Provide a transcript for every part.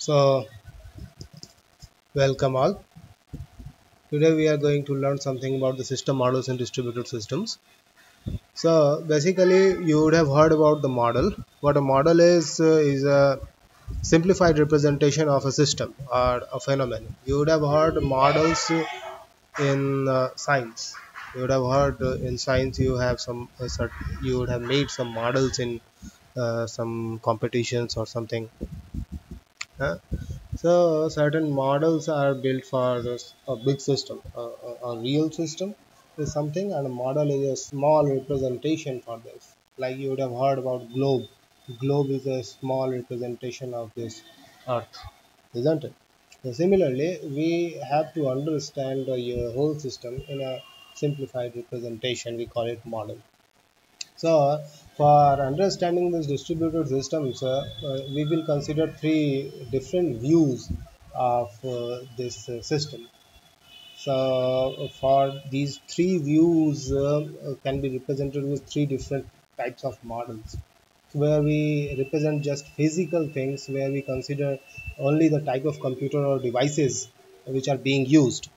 So, welcome all. Today we are going to learn something about the system models and distributed systems. So, basically, you would have heard about the model. What a model is a simplified representation of a system or a phenomenon. You would have heard models in science. You would have heard in science you would have made some models in some competitions or something. So certain models are built for a big system. A real system is something, and a model is a small representation for this. Like you would have heard about globe. Globe is a small representation of this Earth, isn't it? So similarly, we have to understand the whole system in a simplified representation. We call it model. So, for understanding this distributed systems, we will consider three different views of this system. So, for these three views can be represented with three different types of models, where we represent just physical things, where we consider only the type of computer or devices which are being used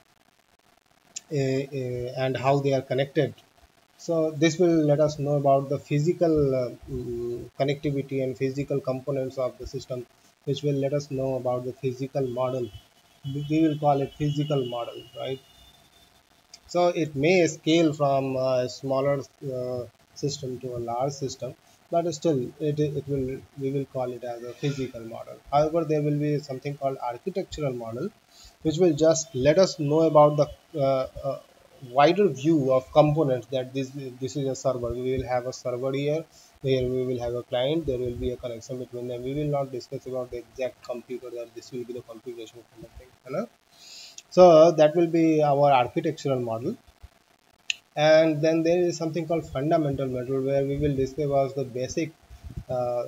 and how they are connected. So this will let us know about the physical connectivity and physical components of the system, which will let us know about the physical model. We will call it physical model, right? So it may scale from a smaller system to a large system, but still it will we will call it as a physical model. However, there will be something called architectural model, which will just let us know about the wider view of components, that this is a server. We will have a server here, where we will have a client, there will be a connection between them. We will not discuss about the exact computer, that this will be the configuration kind of thing, you know? So that will be our architectural model. And then there is something called fundamental model, where we will discuss about the uh,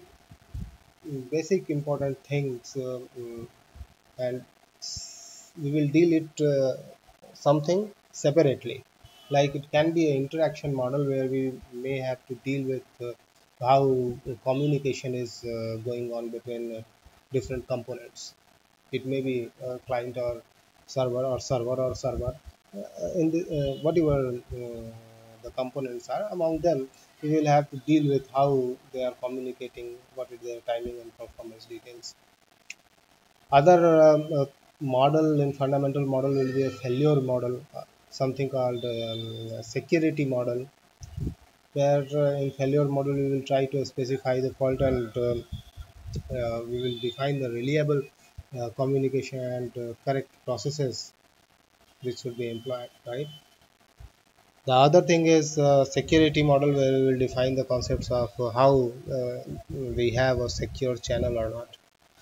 basic important things, and we will deal it something separately. Like it can be an interaction model, where we may have to deal with how communication is going on between different components. It may be client or server or server. In the whatever the components are among them, we will have to deal with how they are communicating, what is their timing and performance details. Other model in fundamental model will be a failure model, something called security model, where in failure model we will try to specify the fault, and we will define the reliable communication and correct processes which should be employed, right? The other thing is security model, where we will define the concepts of how we have a secure channel or not.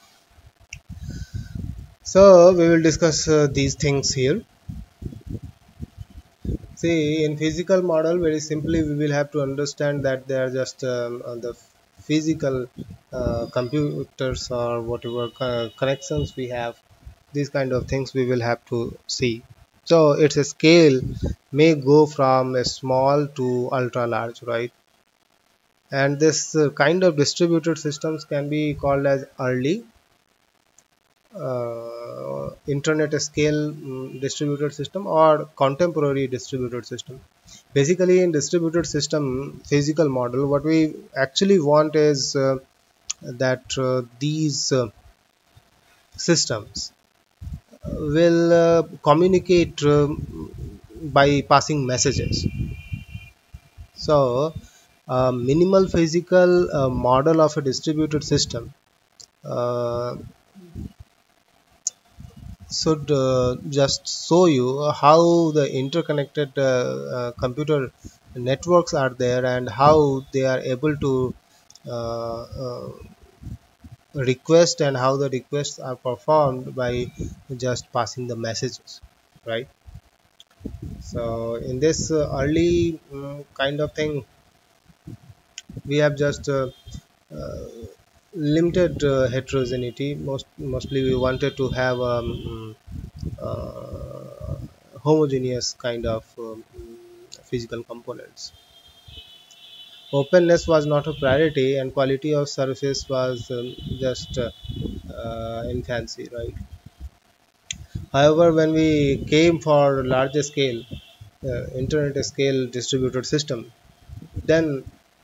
So we will discuss these things here. See, in physical model, very simply, we will have to understand that they are just the physical computers or whatever connections we have. These kind of things we will have to see. So its a scale may go from a small to ultra large, right? And this kind of distributed systems can be called as early internet scale distributed system or contemporary distributed system. Basically, in distributed system physical model, what we actually want is that these systems will communicate by passing messages. So minimal physical model of a distributed system uh, should just show you how the interconnected computer networks are there, and how they are able to uh, uh, request, and how the requests are performed by just passing the messages, right? So in this early kind of thing, we have just uh, limited heterogeneity. Mostly we wanted to have homogeneous kind of physical components. openness was not a priority and quality of service was just in fancy, right? However, when we came for larger scale, internet scale distributed system, then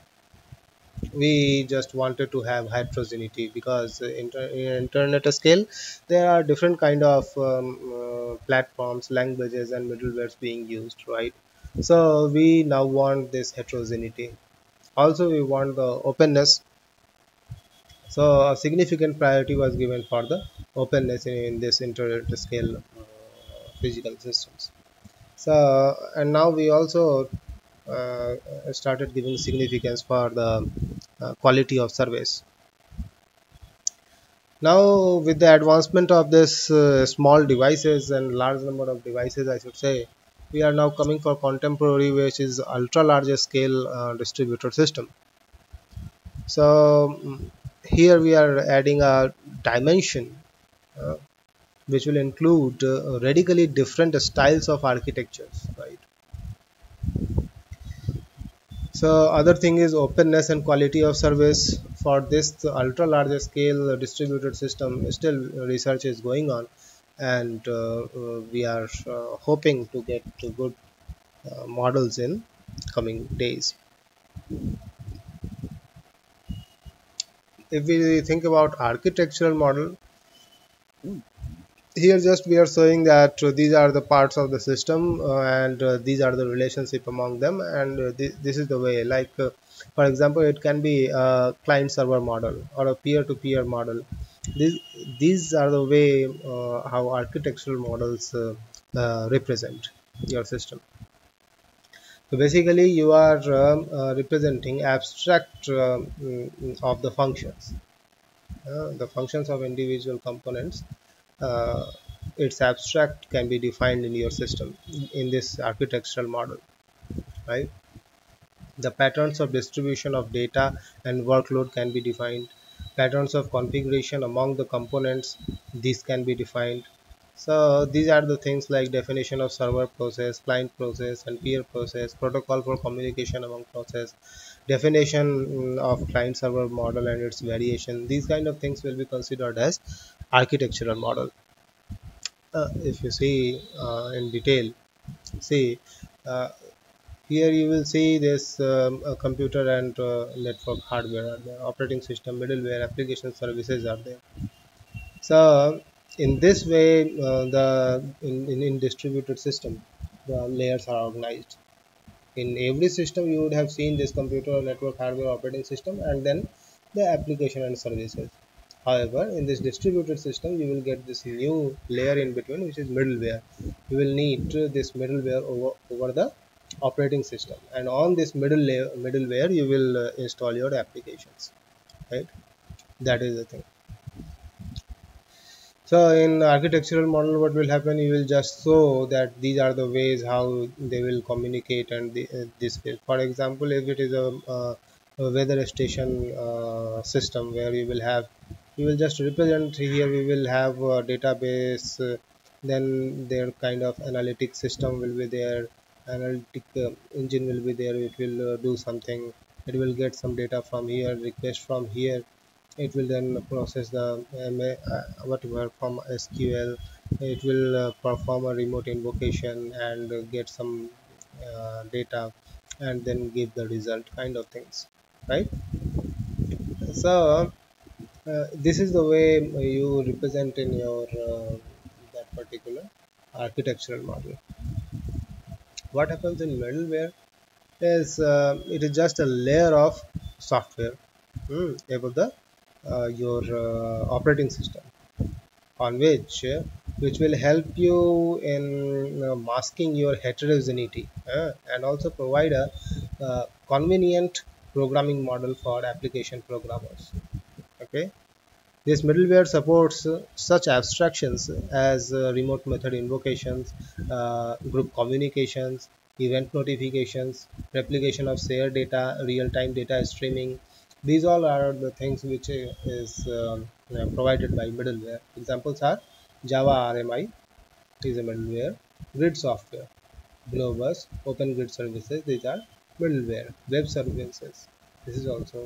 we just wanted to have heterogeneity, because in internet scale there are different kind of platforms, languages and middlewares being used, right? So we now want this heterogeneity. Also we want the openness. So a significant priority was given for the openness in this internet scale physical systems. So and now we also uh, started giving significance for the quality of service. Now with the advancement of this small devices and large number of devices, I should say, we are now coming for contemporary, which is ultra large scale distributed system. So here we are adding a dimension uh, which will include radically different styles of architectures, right? So other thing is openness and quality of service. For this ultra large scale distributed system, still research is going on, and we are hoping to get to good models in coming days. If we think about architectural model, here just we are showing that these are the parts of the system, and these are the relationship among them, and this is the way, like for example, it can be a client server model or a peer-to-peer model. These are the way how architectural models represent your system. So basically you are representing abstract of the functions, the functions of individual components. uh, its abstract can be defined in your system in this architectural model, right? The patterns of distribution of data and workload can be defined. Patterns of configuration among the components, these can be defined. So these are the things like definition of server process, client process and peer process, protocol for communication among process, definition of client server model and its variation. These kind of things will be considered as architectural model. If you see in detail, see uh, here you will see this a computer and network hardware are there, operating system, middleware, application services are there. So in this way, in distributed system, the layers are organized. In every system, you would have seen this computer, network, hardware, operating system, and then the application and services. However, in this distributed system, you will get this new layer in between, which is middleware. You will need this middleware over the operating system, and on this middleware, you will install your applications. Right? That is the thing. So in architectural model, what will happen? You will just show that these are the ways how they will communicate, and this way. For example, if it is a weather station system where you will just represent here. We will have a database, then their kind of analytic system will be there. Analytic engine will be there. It will do something. It will get some data from here, request from here. It will then process the whatever from SQL. It will perform a remote invocation and get some data, and then give the result, kind of things, right? So this is the way you represent in your that particular architectural model. What happens in middleware is it is just a layer of software above the your operating system, on which will help you in masking your heterogeneity, and also provide a convenient programming model for application programmers. Okay, this middleware supports such abstractions as remote method invocations, group communications, event notifications, replication of shared data, real-time data streaming. These all are the things which is provided by middleware. Examples are Java RMI is a middleware, Grid software, Globus, Open Grid services. These are middleware. Web services. This is also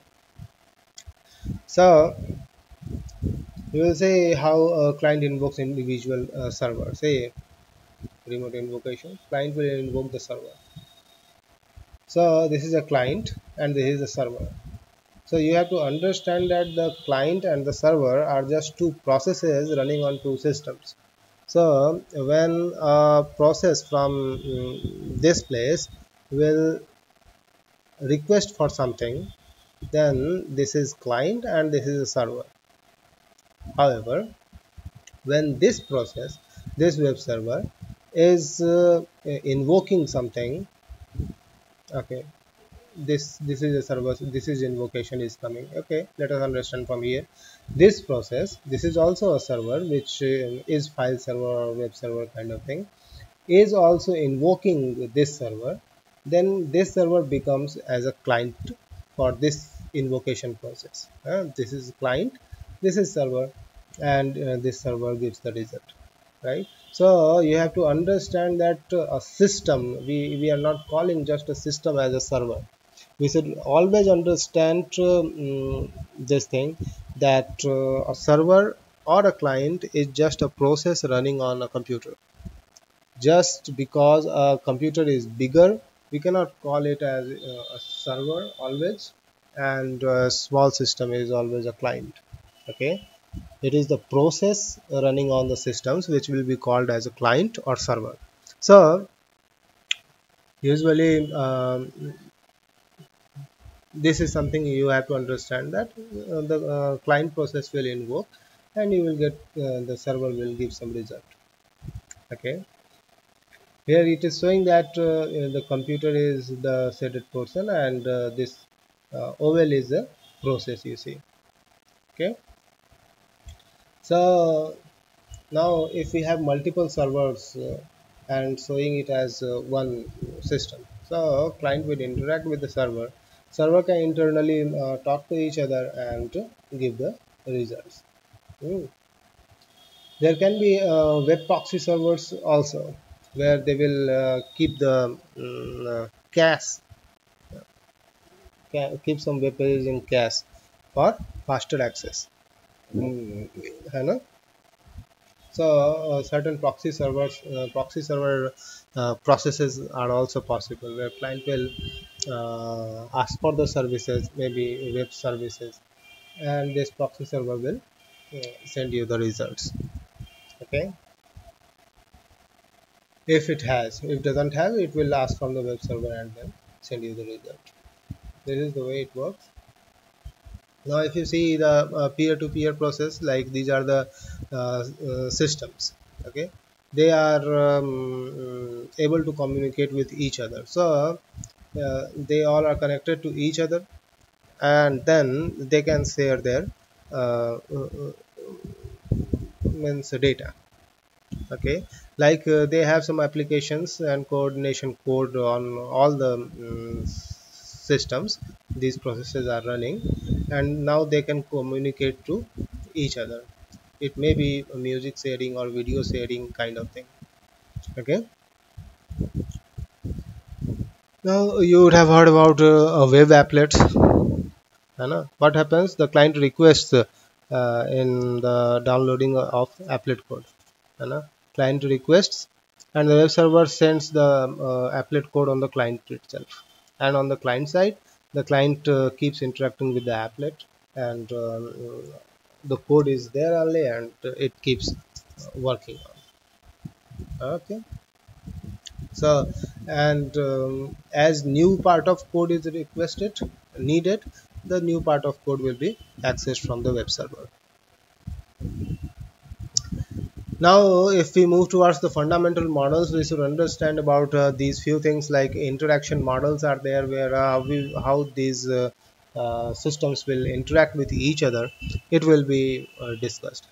so. You will say how a client invokes individual server. Say remote invocation. Client will invoke the server. So this is a client and this is a server. So you have to understand that the client and the server are just two processes running on two systems. So when a process from this place will request for something, then this is client and this is a server. However, when this process, this web server is invoking something, okay, this is a server, this is invocation is coming. Okay, let us understand from here. This process, this is also a server which is file server or web server kind of thing, is also invoking this server. Then this server becomes as a client for this invocation process. This is client, this is server, and this server gives the result, right? So you have to understand that a system, we are not calling just a system as a server. We should always understand this thing, that a server or a client is just a process running on a computer. Just because a computer is bigger, we cannot call it as a server always, and a small system is always a client. Okay, it is the process running on the systems which will be called as a client or server. So usually this is something you have to understand, that the client process will invoke and you will get the server will give some result. Okay, here it is showing that the computer is the shaded portion, and this oval is the process, you see. Okay, so now if we have multiple servers and showing it as one system, so client will interact with the server. Server can internally talk to each other and give the results. Hmm. There can be web proxy servers also, where they will keep the cache, keep some web pages in cache for faster access. है ना? So certain proxy server processes are also possible, where client will ask for the services, maybe web services, and this proxy server will send you the results. Okay, if it has, if doesn't have, it will ask from the web server and then send you the result. This is the way it works. Now if you see the peer-to-peer process, like these are the systems. Okay, they are able to communicate with each other. So they all are connected to each other, and then they can share their means data. Okay, like they have some applications and coordination code on all the systems these processes are running, and now they can communicate to each other. It may be a music sharing or video sharing kind of thing. Okay, now you would have heard about web applets. What happens, the client requests in the downloading of applet code. Client requests and the web server sends the applet code on the client itself, and on the client side the client keeps interacting with the applet, and the code is there only, and it keeps working on. Okay, so and as new part of code is requested, needed, the new part of code will be accessed from the web server. Now if we move towards the fundamental models, we should understand about these few things, like interaction models are there, where how these systems will interact with each other. It will be discussed,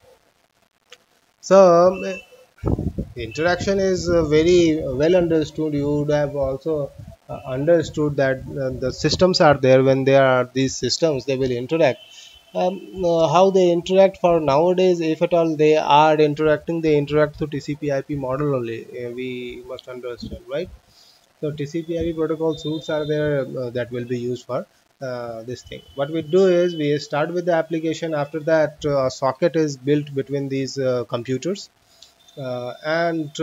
so interaction is very well understood. You would have also understood that the systems are there. When there are these systems, they will interact. How they interact for nowadays, if at all they are interacting, they interact through TCP/IP model only. We must understand, right? So TCP/IP protocol suites are there that will be used for this thing. What we do is we start with the application. After that, a socket is built between these computers, and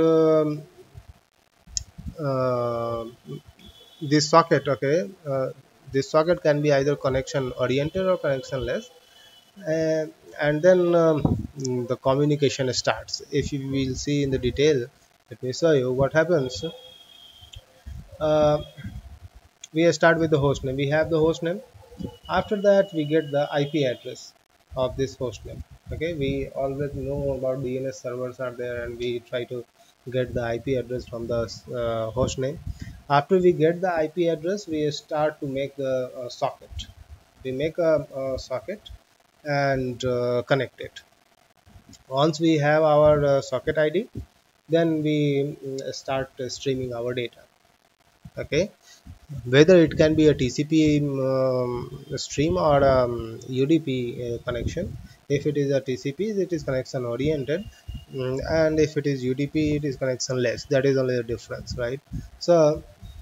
uh, this socket, okay, this socket can be either connection oriented or connectionless, and and then the communication starts. If you will see in the detail, let me show you what happens. Uh, we start with the host name. We have the host name. After that, we get the IP address of this host name. Okay, we always know about DNS servers are there, and we try to get the IP address from the host name. After we get the IP address, we start to make the socket. We make a socket and connect it. Once we have our socket ID, then we start streaming our data. Okay, whether it can be a TCP stream or UDP connection. If it is a TCP, it is connection oriented, and if it is UDP, it is connection less. That is only the difference, right? So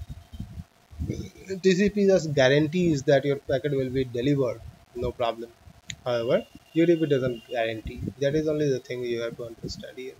TCP just guarantees that your packet will be delivered, no problem. However, UDP doesn't guarantee. That is only the thing you have to understand here.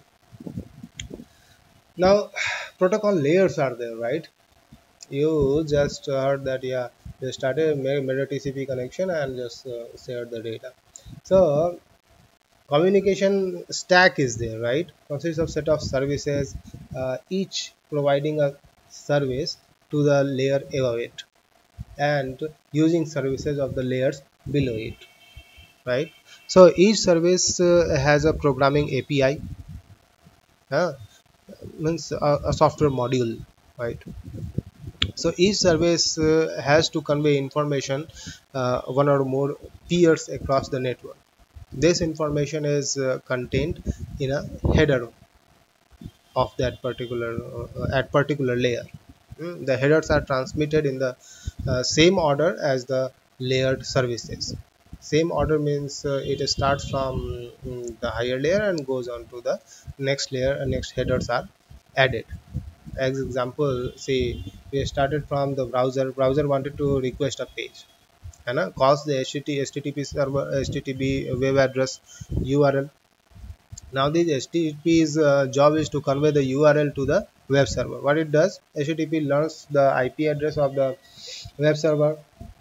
Now, protocol layers are there, right? You just heard that, yeah, you started made a TCP connection and just shared the data. So communication stack is there, right? Consists of set of services, each providing a service to the layer above it and using services of the layers below it, right? So each service has a programming API, uh, means a software module, right? So each service has to convey information one or more peers across the network. This information is contained in a header of that particular at particular layer. The headers are transmitted in the same order as the layered services. Same order means it starts from the higher layer and goes on to the next layer, and next headers are added. As example, say we started from the browser wanted to request a page, and calls the HTTP server, HTTP web address URL. Now this HTTP's job is to convey the URL to the web server. What it does, HTTP learns the IP address of the web server,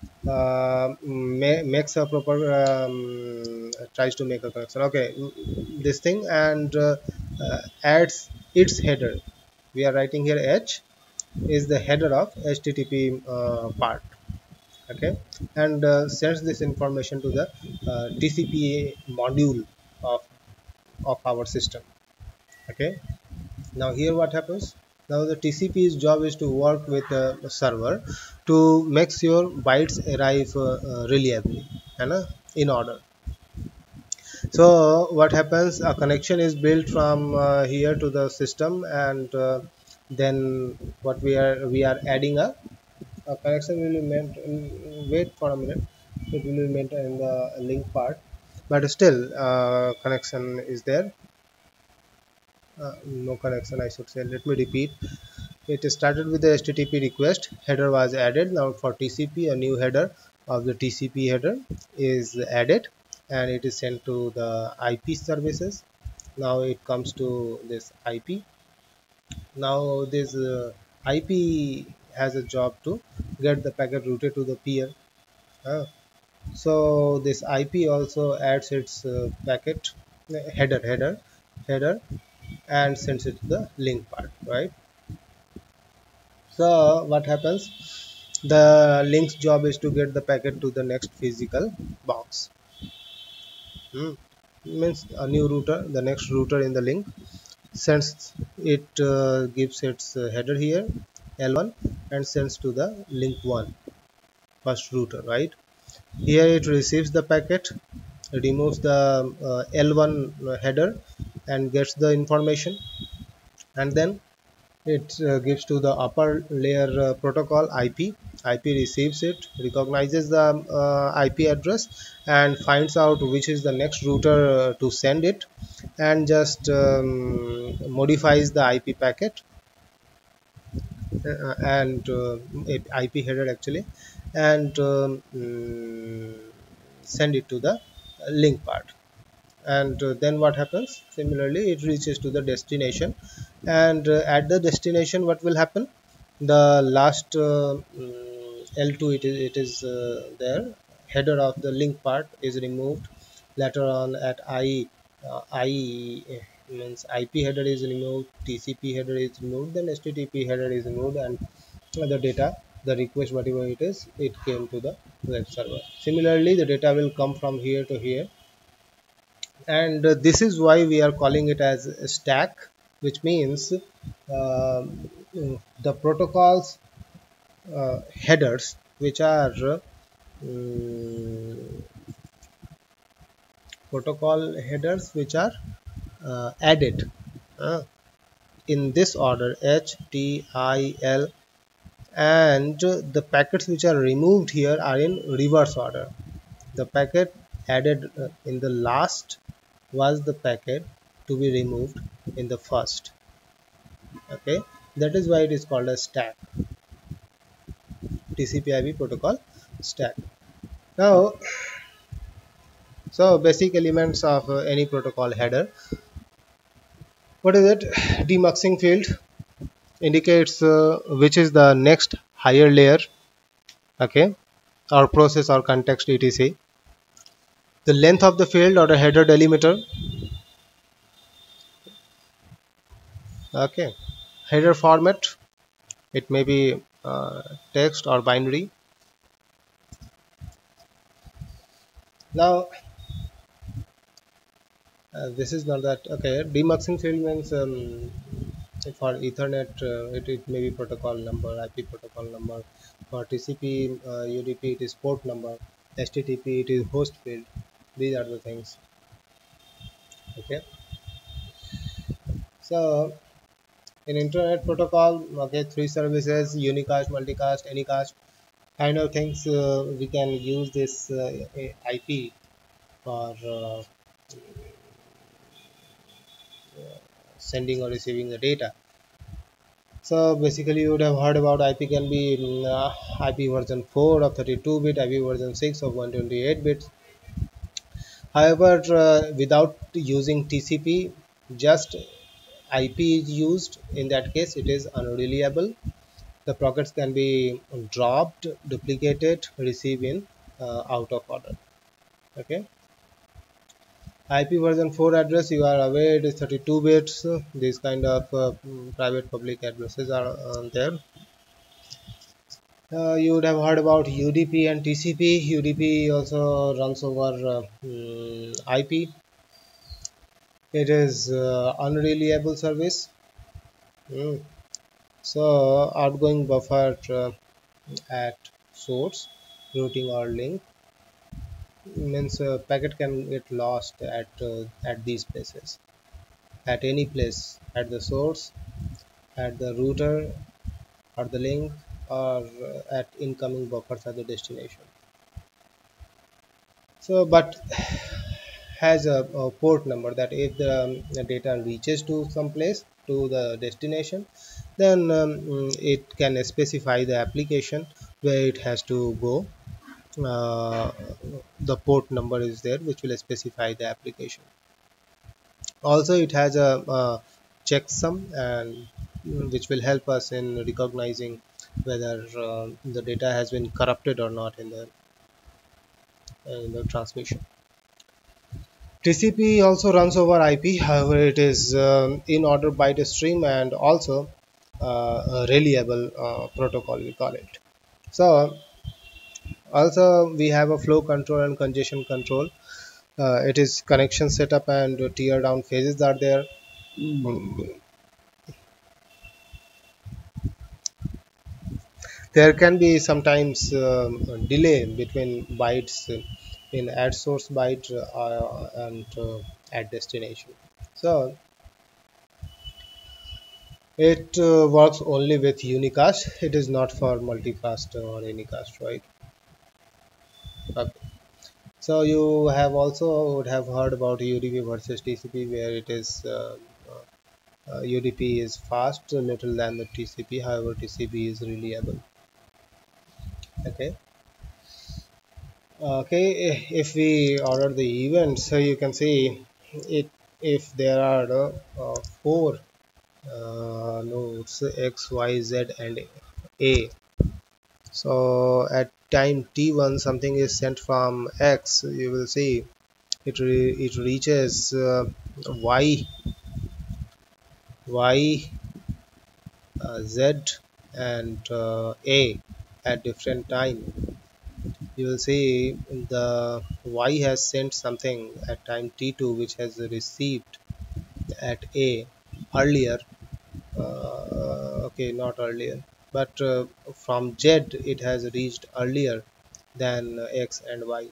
makes a proper tries to make a connection, okay, this thing, and adds its header. We are writing here H is the header of HTTP part, okay, and sends this information to the TCP module of our system. Okay, now here what happens, now the TCP's job is to work with the server to make sure bytes arrive reliably and in order. So what happens, a connection is built from here to the system, and then what we are adding a connection will be meant, wait for a minute, it will be meant in the link part, but still connection is there, no connection I should say. Let me repeat. It started with the HTTP request, header was added. Now for TCP, a new header of the TCP header is added, and it is sent to the IP services. Now it comes to this IP. Now this IP has a job to get the packet routed to the peer. uh, so this IP also adds its packet header and sends it to the link part, right? So what happens, the link's job is to get the packet to the next physical box. Means a new router, the next router in the link sends it, gives its header here L1 and sends to the link 1, first router, right? Here it receives the packet, removes the L1 header and gets the information, and then it gives to the upper layer protocol IP. IP receives it, recognizes the IP address, and finds out which is the next router to send it, and just modifies the IP packet and IP header actually, and send it to the link part. And then what happens? Similarly, it reaches to the destination, and at the destination, what will happen? The last L2, it is there. Header of the link part is removed. Later on, at I means IP header is removed, TCP header is removed, then HTTP header is removed, and the data, the request, whatever it is, it came to the web server. Similarly, the data will come from here to here, and this is why we are calling it as a stack, which means the protocols headers which are um, protocol headers which are added uh, in this order H T I L, and the packets which are removed here are in reverse order. The packet added in the last was the packet to be removed in the first. Okay, that is why it is called a stack, TCP/IP protocol stack. Now, so basic elements of any protocol header. What is it? Demuxing field indicates which is the next higher layer, okay, or process or context etc. The length of the field or the header delimiter, okay. Header format, it may be text or binary. Now, this is not that, okay. Demuxing field means for Ethernet, it may be protocol number, IP protocol number. For TCP, UDP, it is port number. HTTP, it is host field. These are the things. Okay. So in Internet protocol, okay, three services: unicast, multicast, anycast, kind of things. We can use this IP for sending or receiving the data. So basically, you would have heard about IP can be IP version 4 of 32-bit, IP version 6 of 128 bits. However, without using TCP, just IP is used. In that case, it is unreliable. The packets can be dropped, duplicated, received in out of order. Okay. IP version 4 address, you are aware, it is 32 bits. These kind of private public addresses are there. You would have heard about UDP and TCP. UDP also runs over IP. It is unreliable service. Mm. So outgoing buffer at source, routing or link, means packet can get lost at these places, at any place, at the source, at the router or the link, or at incoming buffers at the destination. So, but has a port number that if the data reaches to some place, to the destination, then it can specify the application where it has to go. The port number is there which will specify the application. Also, it has a checksum, and which will help us in recognizing whether the data has been corrupted or not in the transmission. TCP also runs over IP, however, it is in order byte stream, and also a reliable protocol, we call it. So, also we have a flow control and congestion control. It is connection setup and tear down phases are there. There can be sometimes delay between bytes in at source byte and at destination. So it works only with unicast. It is not for multicast or anycast, right? Okay. So you have also would have heard about UDP versus TCP, where it is UDP is fast, little than the TCP. However, TCP is reliable. Okay. Okay, if we order the events, so you can see it. If there are four nodes X, Y, Z, and A. So at time t1, something is sent from X. You will see it reaches Y, Y, Z, and A at different time. You will see the Y has sent something at time t2 which has received at A earlier. Okay, not earlier, but from Z it has reached earlier than X and Y.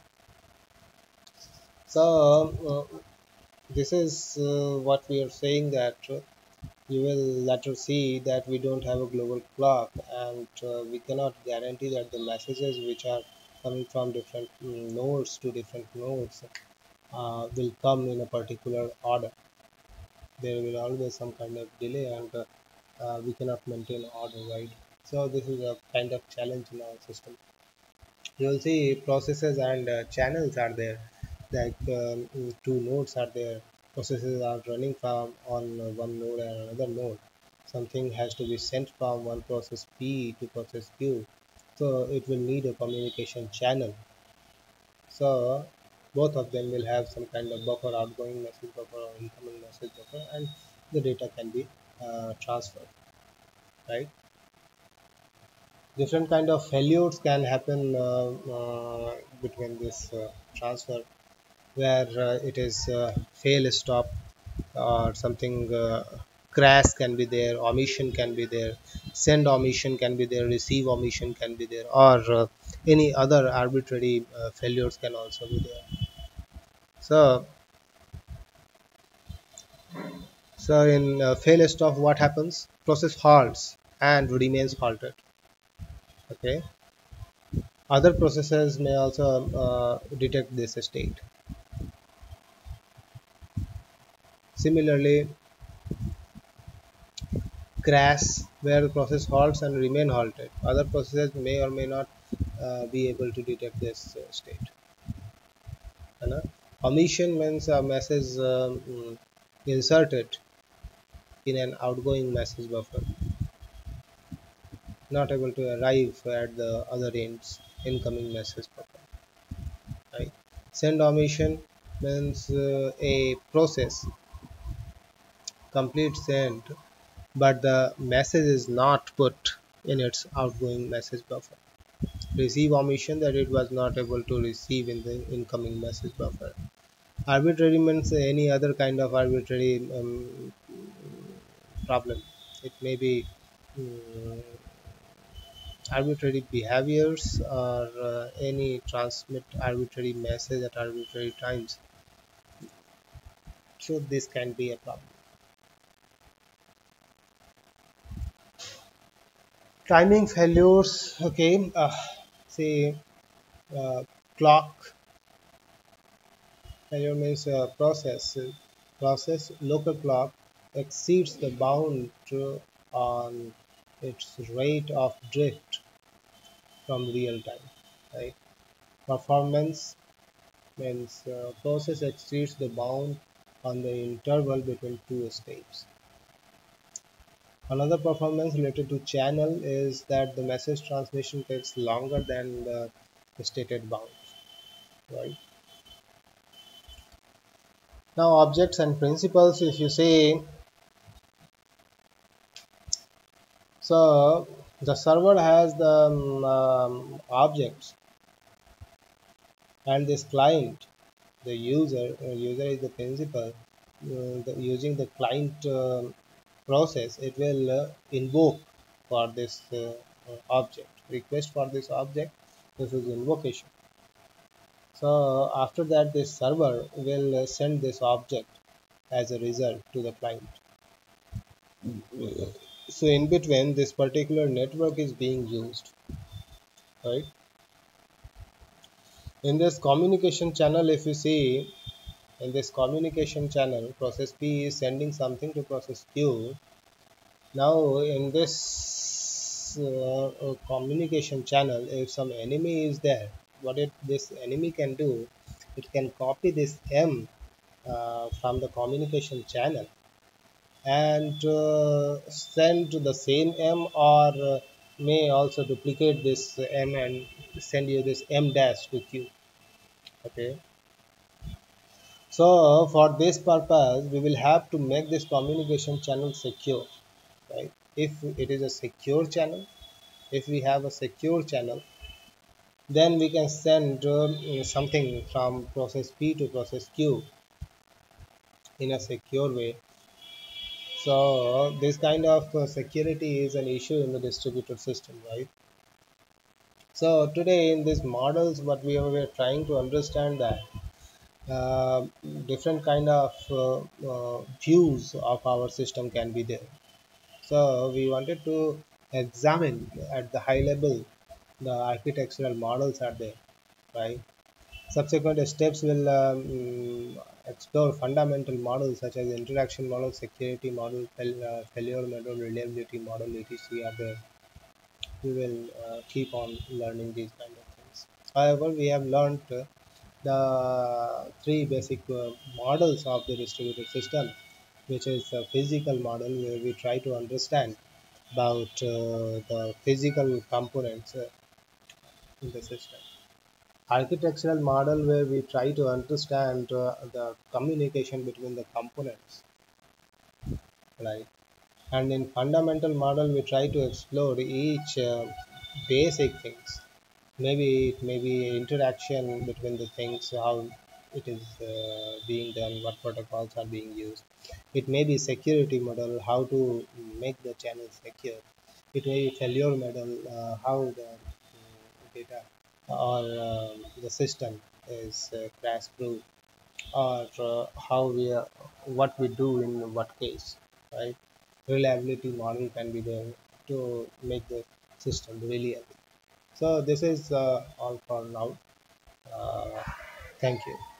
So this is what we are saying, that you will later see that we don't have a global clock, and we cannot guarantee that the messages which are coming from different nodes to different nodes will come in a particular order. There will always some kind of delay, and we cannot maintain order, right? So this is a kind of challenge in our system. You will see processes and channels are there, like two nodes are there. Processes are running from on one node and another node. Something has to be sent from one process P to process Q, so it will need a communication channel. So both of them will have some kind of buffer, outgoing message buffer or incoming message buffer, and the data can be transferred, right? Different kind of failures can happen between this transfer, where it is fail stop or something, crash can be there, omission can be there, send omission can be there, receive omission can be there, or any other arbitrary failures can also be there. So in fail stop, what happens? Process halts and remains halted. Okay. Other processes may also detect this state. Similarly, crash, where the process halts and remain halted. Other processes may or may not be able to detect this state. Omission means a message inserted in an outgoing message buffer, not able to arrive at the other end's incoming message buffer. Right? Send omission means a process complete send, but the message is not put in its outgoing message buffer. Receive omission, that it was not able to receive in the incoming message buffer. Arbitrary means any other kind of arbitrary problem. It may be um, arbitrary behaviors, or any transmit arbitrary message at arbitrary times. So this can be a problem. Timing failures. Okay, say clock failure means process local clock exceeds the bound on its rate of drift from real time. Right? Performance means process exceeds the bound on the interval between two states. Another performance related to channel is that the message transmission takes longer than the stated bound. Right? Now, objects and principles, if you say, so the server has the objects, and this client, the user is the principal. Using the client process, it will invoke for this object, request for this object. This is invocation. So after that, this server will send this object as a result to the client. So in between, this particular network is being used, right? In this communication channel, if you see, in this communication channel, process P is sending something to process Q. Now in this communication channel, if some enemy is there, this enemy can do, it can copy this M from the communication channel and send to the same M, or may also duplicate this M and send you this M dash to Q. Okay. So for this purpose, we will have to make this communication channel secure, right? If it is a secure channel, if we have a secure channel, then we can send something from process P to process Q in a secure way. So this kind of security is an issue in the distributed system, right? So today in these models, what we are trying to understand that uh, different kind of views of our system can be there. So we wanted to examine at the high level the architectural models are there, right? Subsequent steps will explore fundamental models such as interaction model, security model, failure model, reliability model, etc. are there. We will keep on learning these kind of things. However, we have learned the three basic models of the distributed system, which is a physical model where we try to understand about the physical components in the system. Architectural model where we try to understand the communication between the components, right? And in fundamental model, we try to explore each basic things. Maybe it may be interaction between the things, how it is being done, what protocols are being used. It may be security model, how to make the channel secure. It may be failure model, how the data or the system is crash proof, or how what we do in what case, right? Reliability model can be there to make the system reliable. So this is all for now. uh, Thank you.